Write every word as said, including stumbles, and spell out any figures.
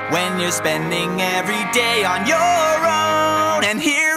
when you're spending every day on your own. And here